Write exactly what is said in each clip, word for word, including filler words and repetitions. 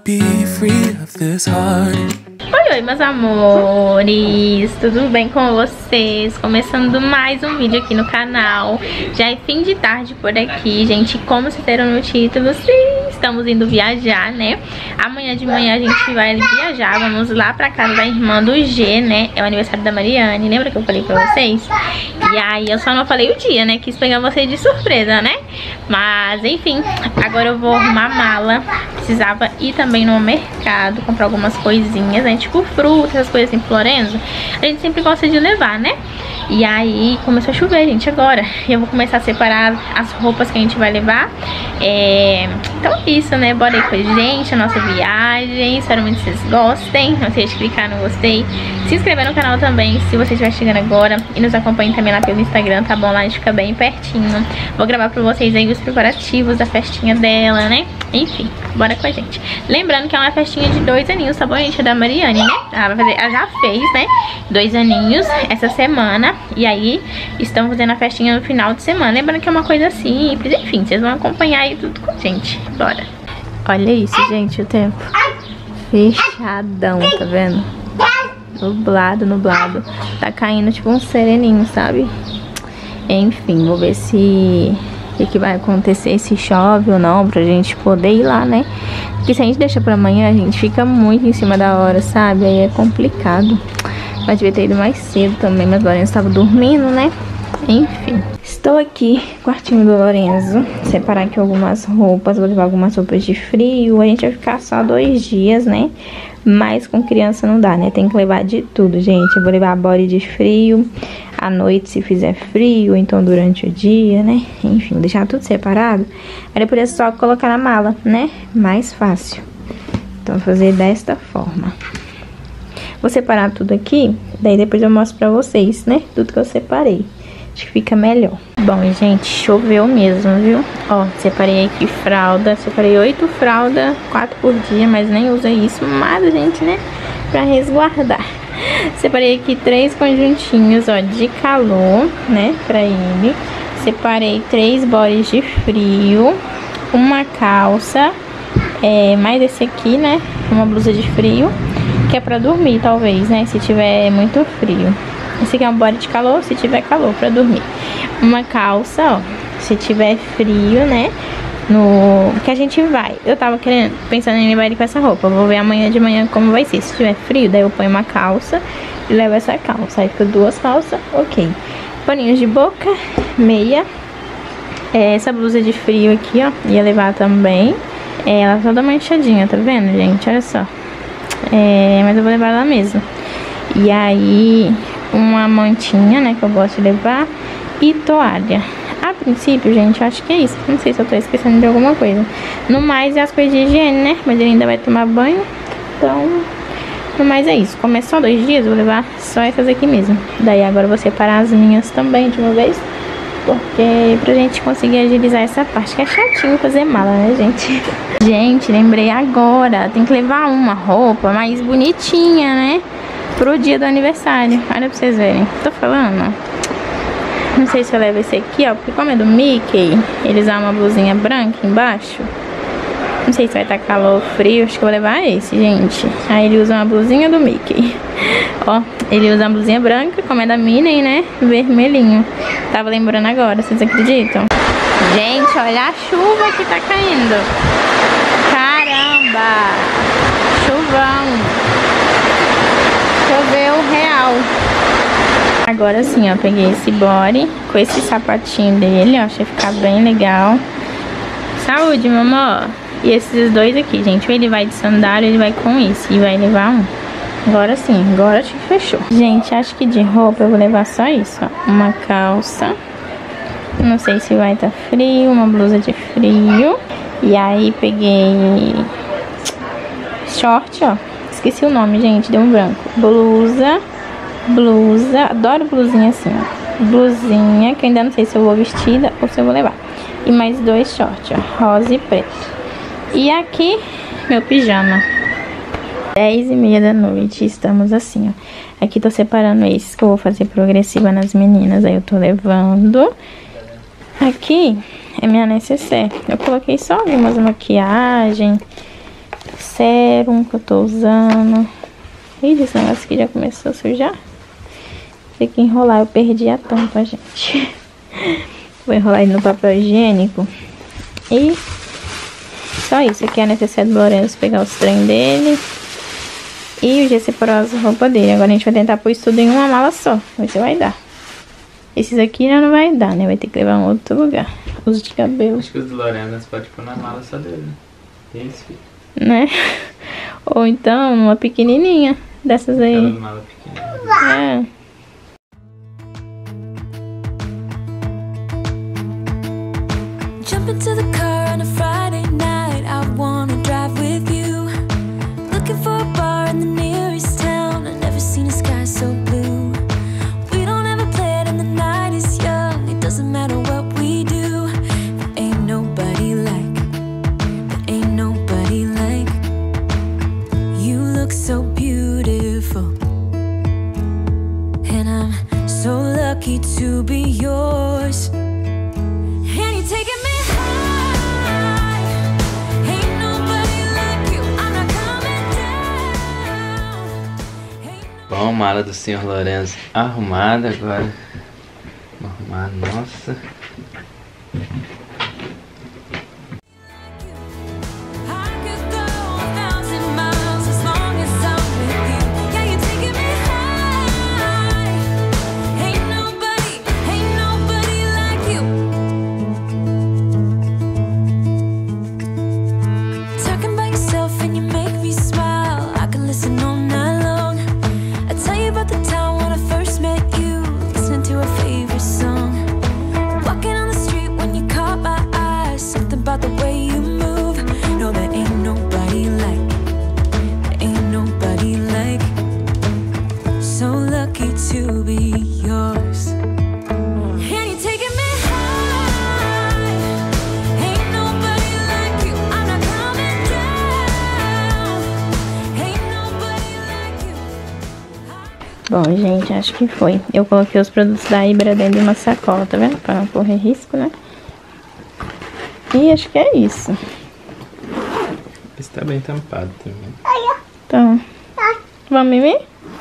be free of this heart. Oi, oi, meus amores, tudo bem com vocês? Começando mais um vídeo aqui no canal. Já é fim de tarde por aqui, gente. Como vocês viram no título, sim, estamos indo viajar, né? Amanhã de manhã a gente vai viajar, vamos lá pra casa da irmã do G, né? É o aniversário da Mariane, lembra que eu falei pra vocês? E aí eu só não falei o dia, né? Quis pegar vocês de surpresa, né? Mas, enfim, agora eu vou arrumar a mala. Precisava ir também no mercado, comprar algumas coisinhas, né? Tipo frutas, essas coisas assim, Florenzo. A gente sempre gosta de levar, né? E aí começou a chover, gente, agora. E eu vou começar a separar as roupas que a gente vai levar. É... Então é isso, né? Bora aí com a gente, a nossa viagem. Espero muito que vocês gostem. Não deixe de clicar no gostei. Se inscrever no canal também, se você estiver chegando agora. E nos acompanhe também lá pelo Instagram, tá bom? Lá a gente fica bem pertinho. Vou gravar pra vocês aí os preparativos da festinha dela, né? Enfim, bora com a gente. Lembrando que é uma festinha de dois aninhos, tá bom, gente? É da Mariane, né? Ela, vai fazer, ela já fez, né? Dois aninhos essa semana. E aí, estamos fazendo a festinha no final de semana. Lembrando que é uma coisa simples. Enfim, vocês vão acompanhar aí tudo com a gente. Bora. Olha isso, gente, o tempo. Fechadão, tá vendo? Nublado, nublado. Tá caindo tipo um sereninho, sabe? Enfim, vou ver se... o que, que vai acontecer, se chove ou não, pra gente poder ir lá, né? Porque se a gente deixa pra amanhã, a gente fica muito em cima da hora, sabe? Aí é complicado. Mas devia ter ido mais cedo também, mas o Lorenzo estava dormindo, né? Enfim. Estou aqui, quartinho do Lorenzo. Separar aqui algumas roupas, vou levar algumas roupas de frio. A gente vai ficar só dois dias, né? Mas com criança não dá, né? Tem que levar de tudo, gente. Eu vou levar a body de frio, à noite se fizer frio, então durante o dia, né? Enfim, deixar tudo separado. Aí depois é só colocar na mala, né? Mais fácil. Então vou fazer desta forma. Vou separar tudo aqui, daí depois eu mostro pra vocês, né? Tudo que eu separei. Acho que fica melhor. Bom, gente, choveu mesmo, viu? Ó, separei aqui fralda. Separei oito fraldas, quatro por dia, mas nem usa isso. Mas, gente, né? Pra resguardar. Separei aqui três conjuntinhos, ó, de calor, né? Pra ele. Separei três bodies de frio. Uma calça. É, mais esse aqui, né? Uma blusa de frio. Que é pra dormir, talvez, né? Se tiver muito frio. Esse aqui é um body de calor, se tiver calor, pra dormir. Uma calça, ó, se tiver frio, né? No que a gente vai. Eu tava querendo, pensando em levar ele com essa roupa. Eu vou ver amanhã de manhã como vai ser. Se tiver frio, daí eu ponho uma calça e levo essa calça. Aí fica duas calças, ok. Paninhos de boca, meia. É, essa blusa de frio aqui, ó, ia levar também. É, ela tá toda manchadinha, tá vendo, gente? Olha só. É, mas eu vou levar ela mesmo. E aí, uma mantinha, né, que eu gosto de levar. E toalha. A princípio, gente, eu acho que é isso. Não sei se eu tô esquecendo de alguma coisa. No mais, é as coisas de higiene, né? Mas ele ainda vai tomar banho. Então, no mais é isso. Como é só dois dias, eu vou levar só essas aqui mesmo. Daí agora eu vou separar as minhas também de uma vez. Porque pra gente conseguir agilizar essa parte, que é chatinho fazer mala, né, gente? Gente, lembrei agora, tem que levar uma roupa mais bonitinha, né? Pro dia do aniversário. Olha pra vocês verem. Tô falando. Não sei se eu levo esse aqui, ó. Porque como é do Mickey, eles usam uma blusinha branca embaixo. Não sei se vai estar calor ou frio. Acho que eu vou levar esse, gente. Aí ele usa uma blusinha do Mickey. Ó, ele usa uma blusinha branca, como é da Minnie, né? Vermelhinho. Tava lembrando agora, vocês acreditam? Gente, olha a chuva que tá caindo. Caramba! Chuvão! Choveu real. Agora sim, ó, peguei esse body com esse sapatinho dele, ó. Achei ficar bem legal. Saúde, mamãe! E esses dois aqui, gente. Ou ele vai de sandália, ele vai com esse. E vai levar um. Agora sim, agora acho que fechou. Gente, acho que de roupa eu vou levar só isso, ó. Uma calça. Não sei se vai estar frio. Uma blusa de frio. E aí peguei short, ó. Esqueci o nome, gente. Deu um branco. Blusa. Blusa. Adoro blusinha assim, ó. Blusinha, que eu ainda não sei se eu vou vestida ou se eu vou levar. E mais dois shorts, ó. Rosa e preto. E aqui, meu pijama. dez e meia da noite, estamos assim, ó. Aqui tô separando esses que eu vou fazer progressiva nas meninas. Aí eu tô levando. Aqui é minha necessaire. Eu coloquei só algumas maquiagem, sérum que eu tô usando. Ih, esse negócio aqui já começou a sujar. Tem que enrolar, eu perdi a tampa, gente. Vou enrolar ele no papel higiênico. E só isso. Aqui é a necessidade do Lourenço pegar os trem dele. E o G C para as roupas dele. Agora a gente vai tentar pôr isso tudo em uma mala só. Ver se vai dar. Esses aqui não vai dar, né? Vai ter que levar em outro lugar. Os de cabelo. Acho que os do Lourenço pode pôr na mala só dele. Tem esse filho. Né? Ou então uma pequenininha. Dessas aí. Aquela mala pequena. É. Jump into the car on a Friday night. I wanna drive with you. Looking for a bar in the nearest town. I've never seen a sky so blue. We don't ever play it and the night is young. It doesn't matter what we do. There ain't nobody like. There ain't nobody like. You look so beautiful. And I'm so lucky to be yours. And you're taking me. Bom, mala do senhor Lourenço arrumada agora. Arrumada, nossa. Bom, gente, acho que foi. Eu coloquei os produtos da Ibra dentro de uma sacola, tá vendo? Pra não correr risco, né? E acho que é isso. Está bem tampado também. Então, vamos mimir?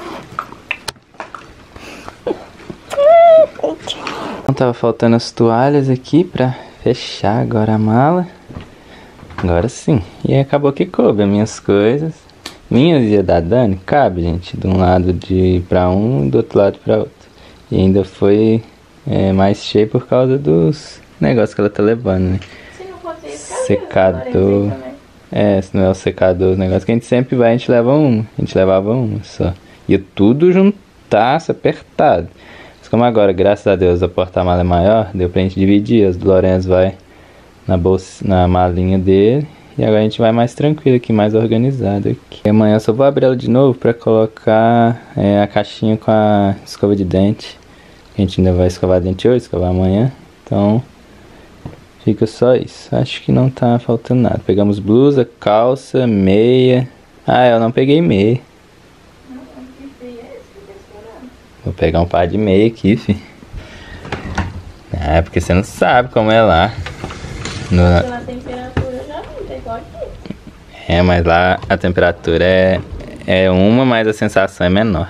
Então, tava faltando as toalhas aqui pra fechar agora a mala. Agora sim. E acabou que coube as minhas coisas. Minhas e a da Dani, cabe, gente, de um lado de ir pra um e do outro lado pra outro. E ainda foi é, mais cheio por causa dos negócios que ela tá levando, né? Se não fosse isso, secador. É, se não é o secador, os negócios que a gente sempre vai, a gente leva uma. A gente levava uma só. E tudo juntasse, apertado. Mas como agora, graças a Deus, a porta-mala é maior, deu pra gente dividir. As do Lourenço vai na bolsa, na malinha dele. E agora a gente vai mais tranquilo aqui, mais organizado aqui. E amanhã eu só vou abrir ela de novo pra colocar é, a caixinha com a escova de dente. A gente ainda vai escovar dente hoje, escovar amanhã. Então, fica só isso. Acho que não tá faltando nada. Pegamos blusa, calça, meia. Ah, eu não peguei meia. Vou pegar um par de meia aqui, fi. Ah, porque você não sabe como é lá. No... É, mas lá a temperatura é, é uma, mas a sensação é menor.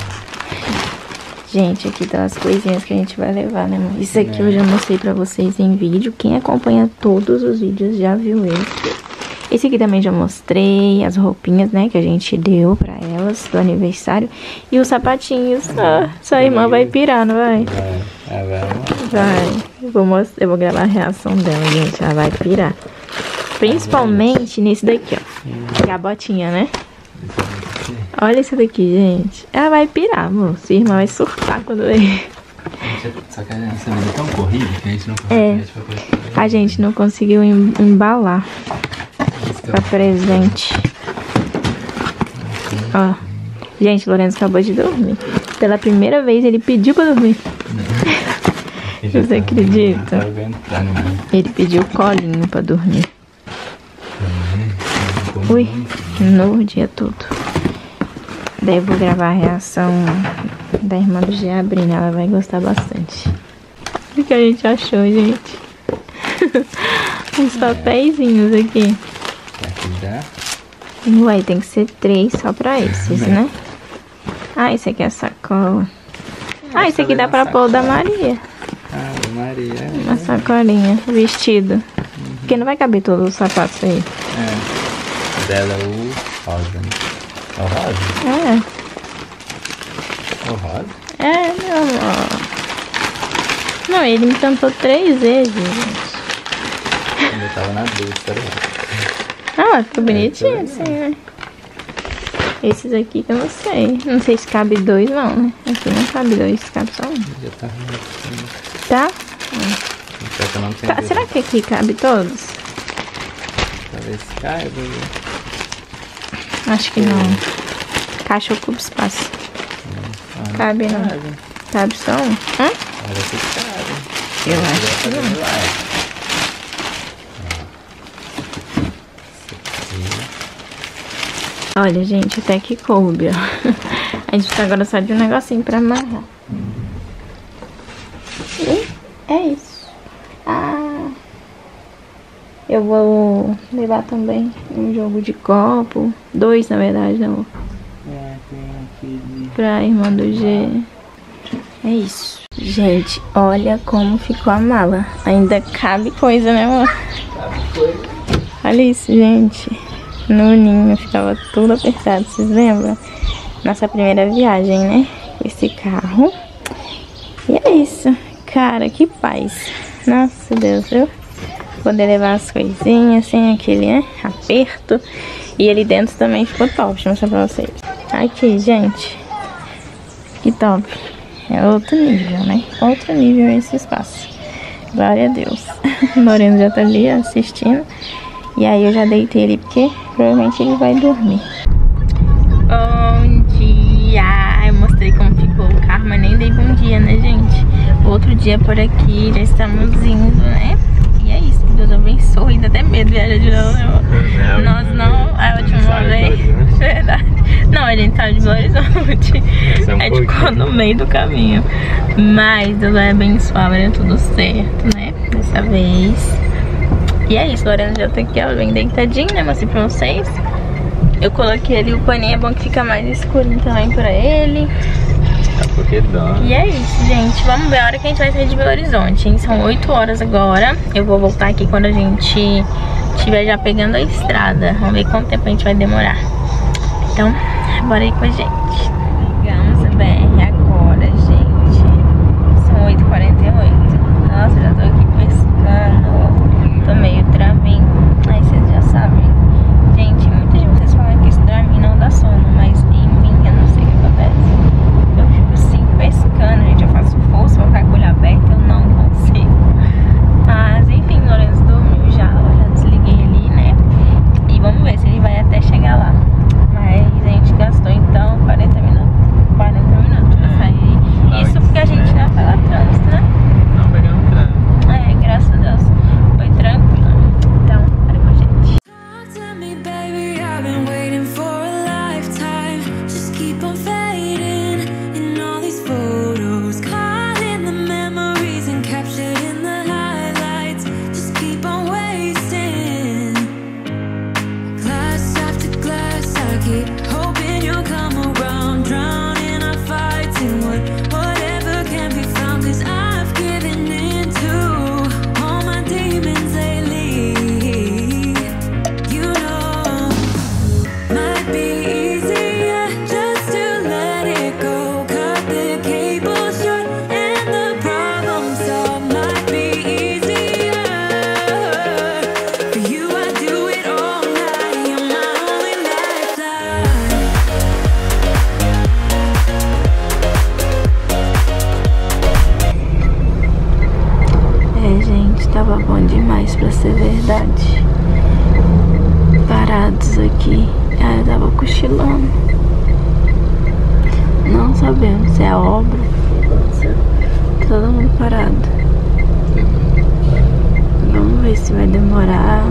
Gente, aqui tá as coisinhas que a gente vai levar, né, mãe? Isso aqui é. Eu já mostrei pra vocês em vídeo. Quem acompanha todos os vídeos já viu esse. Esse aqui também já mostrei. As roupinhas, né, que a gente deu pra elas do aniversário. E os sapatinhos. Ah, sua irmã vai pirar, não vai? Vai, vai. Vai. Eu vou, mostrar, eu vou gravar a reação dela, gente. Ela vai pirar. Principalmente nesse daqui, ó. Que é a botinha, né? Olha isso daqui, gente. Ela vai pirar, amor. Sua irmã vai surtar quando ver. Só que essa vida é tão corrida que a gente não conseguiu. É, a gente não conseguiu embalar pra presente. Ó. Gente, o Lourenço acabou de dormir. Pela primeira vez ele pediu pra dormir. Você acredita? Ele pediu colinho pra dormir. Ui, novo o dia todo. Daí eu vou gravar a reação da irmã do Geabrina, ela vai gostar bastante. O que a gente achou, gente? Uns papeizinhos aqui. Aqui dá. Ué, tem que ser três só pra esses, né? Ah, esse aqui é a sacola. Ah, esse aqui dá pra pôr o da Maria. Ah, da Maria. Uma sacolinha, vestido. Uhum. Porque não vai caber todos os sapatos aí. É. Dela é o rosa, né? É o rosa? É. O rosa? É, meu amor. Não, ele me cantou três vezes, gente. Eu tava na dúvida, tá ligado? Ah, ficou bonitinho é, assim, né? Esses aqui que eu não sei. Não sei se cabe dois, não, né? Aqui não cabe dois, cabe só um. Já tá assim. Tá? Ah. Não Tá, será que aqui cabe todos? Talvez caiba. Acho que não. Caixa ocupa espaço. Ah, cabe não. Cabe. Cabe só um? Hã? Olha que cabe. Eu acho que não. Olha, gente, até que coube, ó. A gente tá agora só de um negocinho pra amarrar. E é isso. Ah, eu vou levar também um jogo de copo. Dois, na verdade, não. É, tem aqui. Pra irmã do G. É isso. Gente, olha como ficou a mala. Ainda cabe coisa, né, amor? Cabe coisa. Olha isso, gente. No ninho ficava tudo apertado, vocês lembram? Nossa primeira viagem, né? Com esse carro. E é isso. Cara, que paz. Nossa, Deus, viu? Poder levar as coisinhas sem aquele, né, aperto. E ali dentro também ficou top, deixa eu mostrar pra vocês. Aqui, gente. Que top. É outro nível, né? Outro nível esse espaço. Glória a Deus. O Moreno já tá ali assistindo. E aí eu já deitei ele porque provavelmente ele vai dormir. Bom dia! Eu mostrei como ficou o carro, mas nem dei bom dia, né, gente? Outro dia por aqui, já estamos indo, né? E é isso, que Deus abençoe. Dá até medo de viajar de novo, né, amor? Nós não, a última vez. Verdade. Não, a gente saiu de Belo Horizonte. A gente ficou no meio do caminho. Mas Deus vai abençoar, vai dar tudo certo, né? Dessa vez. E é isso, Lorena já tá aqui, ó, bem deitadinho, né, mostrei pra vocês. Eu coloquei ali o paninho, é bom que fica mais escurinho também pra ele. Tá porque dó. E é isso, gente, vamos ver a hora que a gente vai sair de Belo Horizonte, hein? São oito horas agora. Eu vou voltar aqui quando a gente estiver já pegando a estrada. Vamos ver quanto tempo a gente vai demorar. Então, bora aí com a gente. Pegamos a B R agora, gente. São oito e quarenta e oito. Nossa, já tô aqui pescando. Tô meio Dramin. Aí vocês já sabem. Gente, muitas de vocês falam que esse Dramin não dá sono, mas em mim eu não sei o que acontece. Eu fico assim pescando, gente. Eu faço força pra ficar com o olho aberto, eu não consigo. Mas enfim, o Lourenço dormiu já. Eu já desliguei ali, né? E vamos ver se ele vai até chegar lá. Mas a gente gastou então quarenta minutos. quarenta minutos pra sair. Isso porque a gente já pega trânsito, né? Não pegamos trânsito. É, graças a Deus. Foi tranquilo. Então, para com a gente. Talk to me, baby, I've been waiting for a lifetime. Just keep on fading in all these photos, caught in the memories and captured in the highlights. Just keep on wasting. Glass after glass, I keep hoping you'll come around, drowning our fights in what, whatever can be found. Cause I've given in to all my demons lately. You know, might be easier just to let it go. Cut the cable short and the problem solved. Might be easier for you. I do it all night. You're my only lifeline. É, gente, tava bom demais pra ser verdade. Parados aqui. Ah, eu tava cochilando. Não sabendo se é obra. Todo mundo parado. Vamos ver se vai demorar.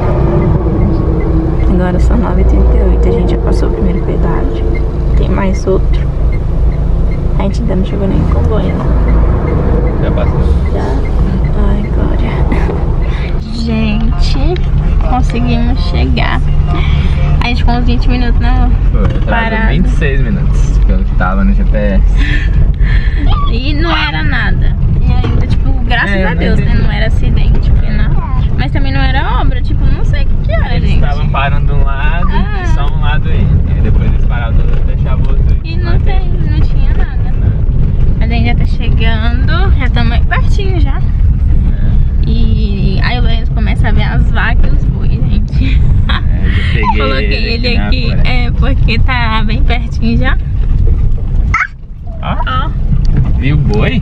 Agora são nove e trinta e oito. A gente já passou o primeiro pedágio. Tem mais outro. A gente ainda não chegou nem com banho. Já passou. Já. Ai, glória. Gente, conseguimos chegar. A gente ficou uns vinte minutos na parada. vinte e seis minutos, pelo que tava no G P S. E não era nada. E ainda, tipo, graças é, a Deus, né? Não era acidente, não. Mas também não era obra, tipo, não sei o que que era, eles gente. Estavam parando de um lado ah. e só um lado aí. E depois eles pararam do outro e deixavam o outro. E não tem, não tinha nada. Mas a gente já tá chegando, já estamos pertinho já. É. E aí o Lourenço começa a ver as vacas e os bois, gente. É, eu peguei Coloquei ele aqui, aqui é, porque tá bem pertinho já. Ó, ó. Viu o boi?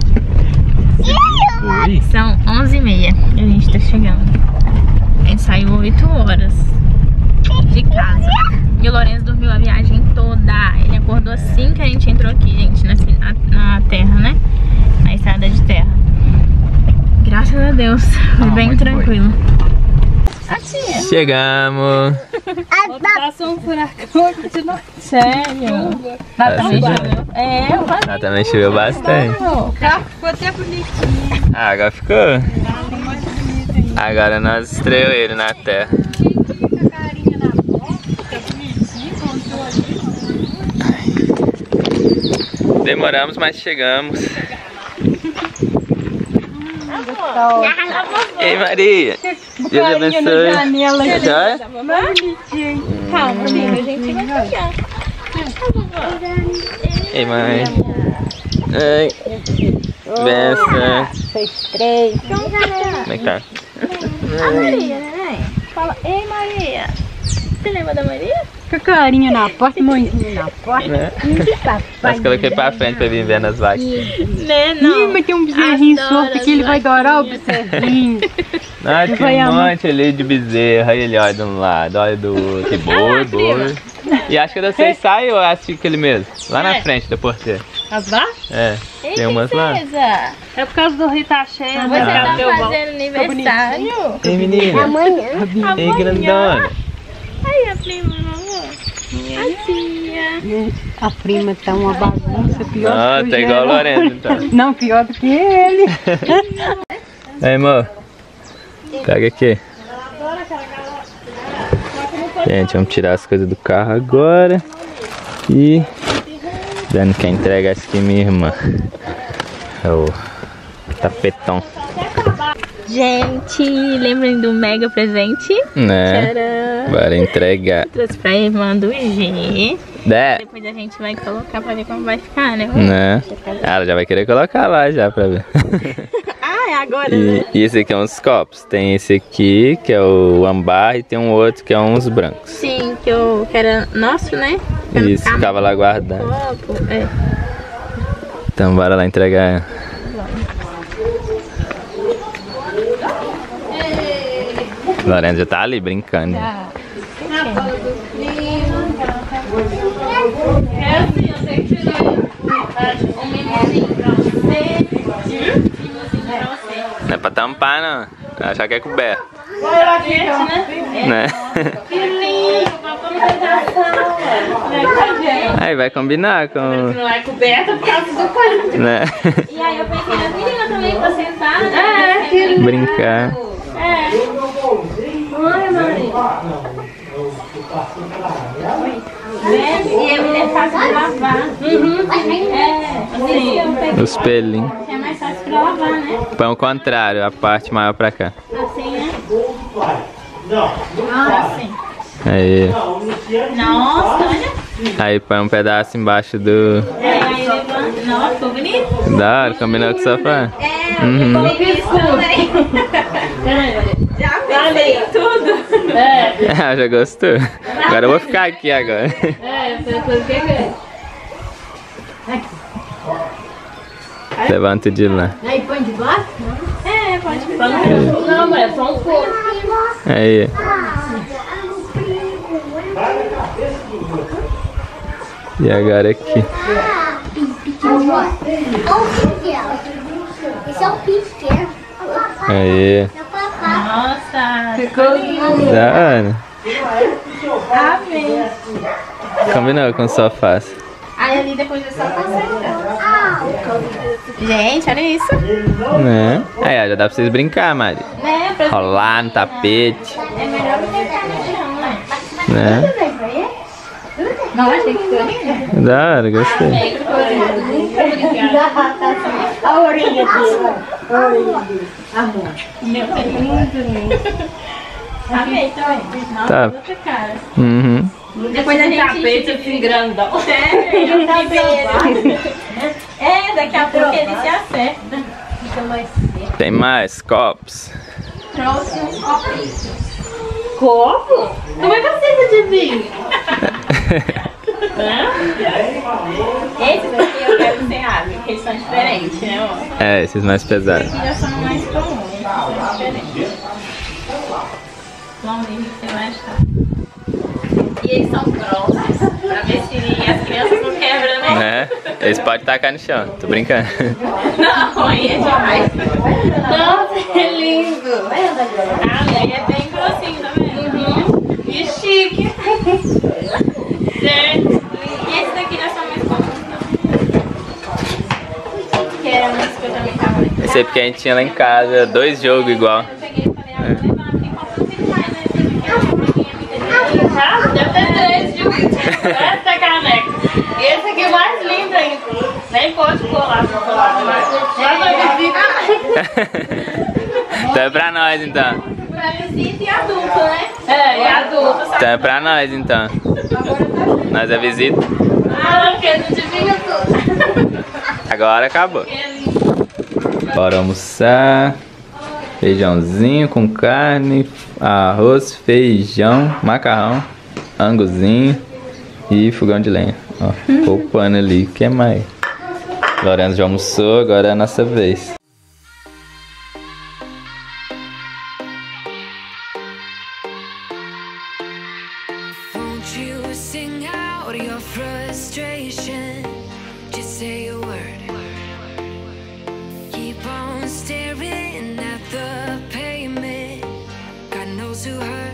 Boi? São onze e meia e a gente tá chegando. A gente saiu oito horas de casa. E o Lourenço dormiu a viagem toda. Ele acordou assim que a gente entrou aqui, gente, na, na terra, né? Na estrada de terra. Graças a Deus, foi ah, bem tranquilo. Chegamos. Passou um furacão aqui de noite. Sério? Lá também choveu. É, Lá também choveu bastante. O carro ficou até bonitinho. Ah, agora ficou. Agora nós estreou ele na terra. Demoramos, mas chegamos. Ei, Maria! Deus abençoe. Joia? Calma, amiga, a gente vai pegar. Ei, mãe. Ei. Benção. Fez três. Como é que tá? A Maria, neném. Fala, ei, Maria. Você lembra da Maria? Com carinho na porta, mãezinha na porta. Né? Mas coloquei pra frente pra vir vendo as vacas. Né, não. Ih, mas tem um bezerrinho solto aqui, ele vai adorar o bezerrinho. Ah, tinha um monte ali de bezerro. Aí ele olha de um lado, olha do outro. E boi, boi. E acho que da vocês saem ou acho que ele mesmo? Lá na frente da porteira. As vacas? É. Ei, tem umas lá. É por causa do rio tá cheio. Você tá fazendo aniversário? Ei, menina. Amanhã. Ei, grandona. Aí a prima, amor. A tia. A prima tá uma bagunça pior Não, que tá igual o Lourenço, então. Não, pior do que ele. Aí, amor. Pega aqui. Gente, vamos tirar as coisas do carro agora. E... Dando quem entrega essa aqui, minha irmã. É o tapetão. Gente, lembrem do mega presente? Né? Tcharam. Bora entregar. Trouxe pra irmã do G. Dé. Depois a gente vai colocar pra ver como vai ficar, né? Né? Ela já vai querer colocar lá já pra ver. Ah, é agora, e, né? e esse aqui é uns copos. Tem esse aqui, que é o ambar, e tem um outro que é uns brancos. Sim, que, eu, que era nosso, né? Que Isso, ficava, ficava lá guardado. Copo, é. Então bora lá entregar. Lourenço já tá ali brincando. Tá. Não é pra tampar, não. Achar que é coberto. Né? Aí vai combinar com... Não é coberta por causa do quarto. Né? E aí eu pensei na menina também pra sentar, né? É, brincar. É. Olha, Maria. E a menina é fácil de lavar. Uhum. É, assim. Os pelinhos. É mais fácil pra lavar, né? Põe o contrário, a parte maior pra cá. Assim, né? Ah, assim. Aí. Nossa, olha. Aí põe um pedaço embaixo do... É, aí levanta. Nossa, ficou bonito. Da hora, combinou com o sofá. É, Uhum. ficou escuro. Já falei tudo. É, Ah, já gostou? Agora eu vou ficar aqui agora. é, essa coisa que é. Levanta de lá. Aí põe de baixo? É, pode Só não, não, mas é só um pouco. Aí. E agora aqui. Esse é o pequeno. Aí. Nossa, Da hora. amei. Combinou com o sofá. Aí ali depois é só consertar. Gente, olha isso. Né? Aí, ó, já dá pra vocês brincar, Mari. Né? Pra... Rolar no tapete. É melhor do que ficar no chão, né? Né? Não, achei que ficou. Da hora, gostei. A orelha dele. A orelha dele. Amor. Meu lindo. Amei também. Nossa, Tá. outra cara. Uhum. Depois a gente... tapete assim grandão. É, é, daqui a pouco ele se acerta. Tem mais copos. Trouxe um copinho. Copo? Como é que você adivinha? Esse daqui eu quero sem água, porque eles são diferentes, né, amor? É, esses mais pesados. Esses já são mais comuns, esses são diferentes. Vamos ver o que você vai achar. E eles são grossos, pra ver se as crianças não quebram, né? Né? Eles podem tacar no chão, tô brincando. Não, aí é demais. Nossa, é lindo. Ah, ele é bem grossinho, tá vendo? Que chique. Certo. E esse daqui já são mais comuns também. Que era um que eu também tava lá. Esse aí porque a gente tinha lá em casa, dois jogos igual. Eu peguei e falei, ah, vou levar, tem como não tem mais, né? Porque eu Ah, deve ter três de essa caneca. E esse aqui é mais lindo ainda. Nem pode colar pra colar. Mas vai visita. Então é pra nós então. pra visita e adulto, né? É, e adulto, sabe? Então é pra nós então. Nós é visita. Ah, porque não adivinha tudo. Agora acabou. Bora almoçar. Feijãozinho com carne, arroz, feijão, macarrão, anguzinho e fogão de lenha. Ó, poupando ali. O que mais? Lorenzo já almoçou, agora é a nossa vez. Won't you sing out your frustration? Just say a word. Keep on staring at the pavement. God knows who hurt.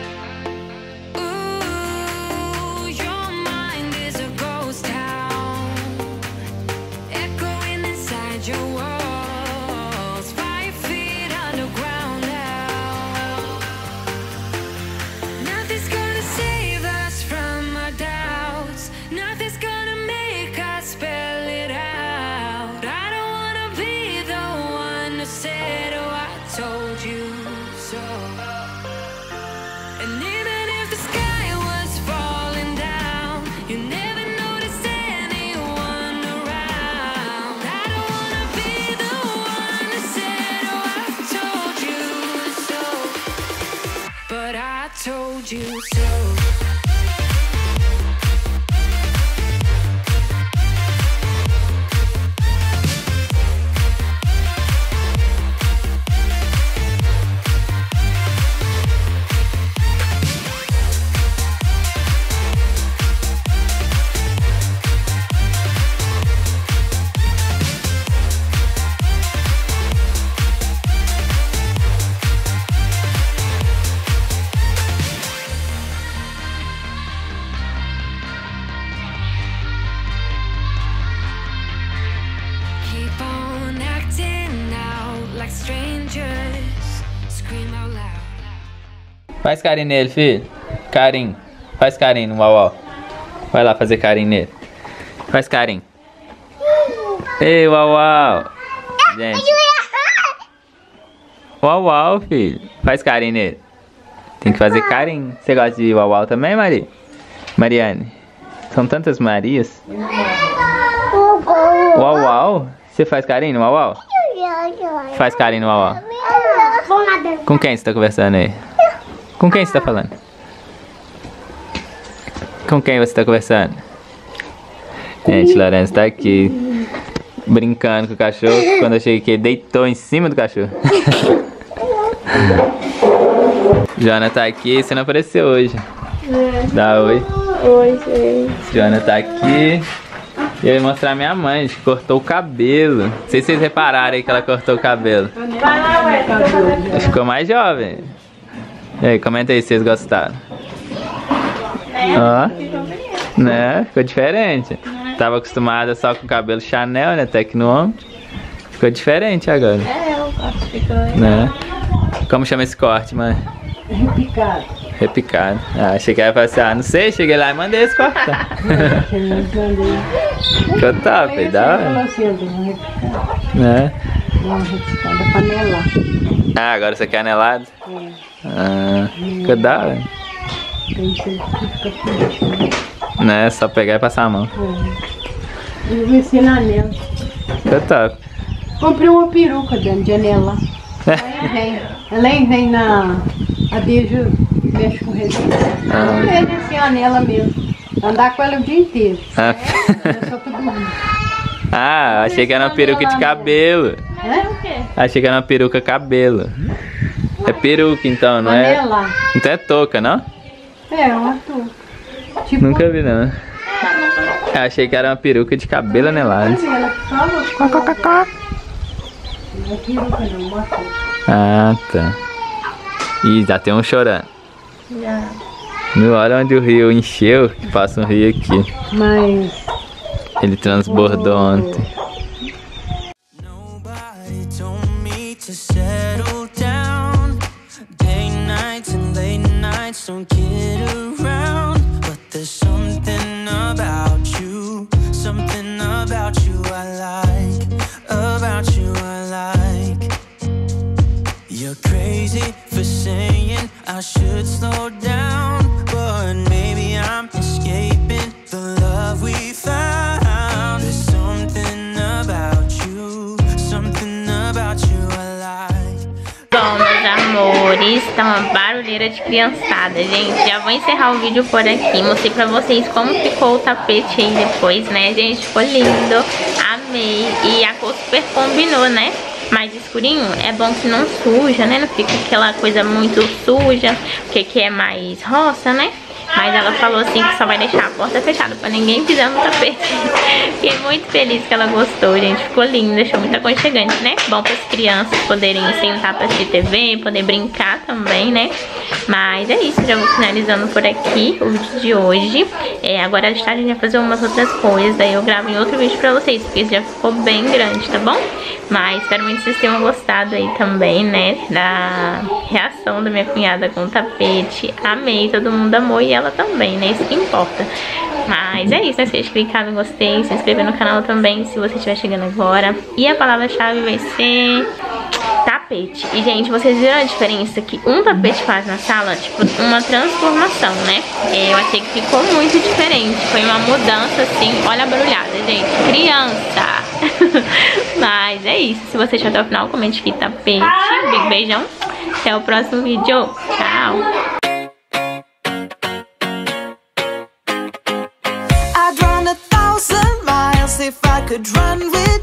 Ooh, your mind is a ghost town, echoing inside your walls. Five feet underground now. Nothing's gonna save us from our doubts. Nothing's gonna make us spell it out. I don't wanna be the one who said, oh, I told you so. And even if the sky was falling down, you never noticed anyone around. I don't wanna be the one who said, oh, I told you so. But I told you so. Keep on acting out like strangers. Scream out loud. Faz carinho nele, filho. Carinho. Faz carinho no Uau. Vai lá fazer carinho nele. Faz carinho. Ei, Uau. Gente. Uau, filho. Faz carinho nele. Tem que fazer carinho. Você gosta de Uau também, Maria? Mariane? São tantas Marias. Uau. Você faz carinho no Uau? Faz carinho no Uau. Com quem você tá conversando aí? Com quem você tá falando? Com quem você tá conversando? Gente, Lorenzo tá aqui brincando com o cachorro. Quando eu cheguei aqui, ele deitou em cima do cachorro. Joana tá aqui, você não apareceu hoje. Dá oi. Oi, gente. Joana tá aqui. E eu ia mostrar minha mãe, que cortou o cabelo. Não sei se vocês repararam aí que ela cortou o cabelo. Ficou mais jovem. E aí, comenta aí se vocês gostaram. Ó, né? Ficou diferente. Tava acostumada só com o cabelo Chanel, né? Até que no ombro. Ficou diferente agora. É, o corte ficou legal. Né? Como chama esse corte, mãe? Picado. repicado. Ah, achei que ia falar assim, ah, não sei, cheguei lá e mandei eles cortar. Ficou top, dá hora. Né? Ah, agora você quer anelado? Ah, ficou da hora. Não é só pegar e passar a mão. Eu vou ensinar nela. Ficou top. Comprei uma peruca dentro de anela. Ela vem, ela vem na. A beijo mexe com resina. Ah. Eu vejo assim a anela mesmo. Andar com ela o dia inteiro. Ah, É só pra dormir. ah, achei que era uma peruca de cabelo. É? Achei que era uma peruca cabelo. É peruca então, não é? Anela. Então é touca, não? É, uma touca. Tipo, Nunca vi não. Eu achei que era uma peruca de cabelo anelado. ela fala. Não é peruca não, uma touca. Ah, tá. Ih, já tem um chorando. Já. Não, olha onde o rio encheu, que passa um rio aqui. Mas. Ele transbordou ontem. Nobody told me to settle down. Day nights and late nights don't get around. But there's something about you, something about you I like, about you I like. You're crazy for saying I should slow down, but maybe I'm escaping the love we found. There's something about you, something about you I like. Bom, meus amores, tá uma barulheira de criançada, gente. Já vou encerrar o vídeo por aqui. Mostrei pra vocês como ficou o tapete aí depois, né, gente? Ficou lindo, amei. E a cor super combinou, né? Mais escurinho, é bom que não suja, né? Não fica aquela coisa muito suja, porque aqui é mais roça, né? Mas ela falou assim que só vai deixar a porta fechada pra ninguém pisar no tapete. Fiquei muito feliz que ela gostou, gente. Ficou lindo, deixou muito aconchegante, né? Bom para as crianças poderem sentar pra assistir T V, poder brincar também, né? Mas é isso, já vou finalizando por aqui o vídeo de hoje. É, agora de tarde a gente vai fazer umas outras coisas, daí eu gravo em outro vídeo pra vocês, porque esse já ficou bem grande, tá bom? Mas espero muito que vocês tenham gostado aí também, né? Da reação da minha cunhada com o tapete. Amei, todo mundo amou e ela também, né? Isso que importa. Mas é isso, né? Se vocês clicar no gostei, se inscrever no canal também, se você estiver chegando agora. E a palavra-chave vai ser tapete. E, gente, vocês viram a diferença que um tapete faz na sala? Tipo, uma transformação, né? Eu achei que ficou muito diferente. Foi uma mudança, assim. Olha a barulhada, gente. Criança! Mas é isso. Se você chegou até o final, comente aqui tapete. Um big beijão. Até o próximo vídeo. Tchau! I'd run a thousand miles if I could run with